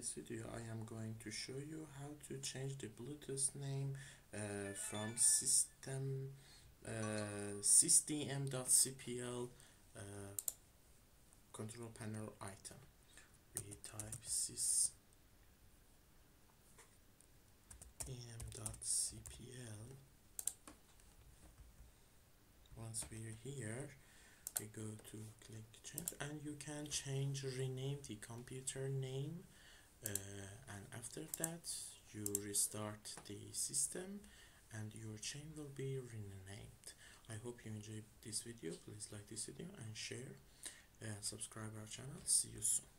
this video I am going to show you how to change the Bluetooth name from sysdm.cpl control panel item. We type sysdm.cpl. Once we're here, we go to click change, and you can rename the computer name, and after that you restart the system and your chain will be renamed. I hope you enjoyed this video. Please like this video and share and subscribe our channel. See you soon.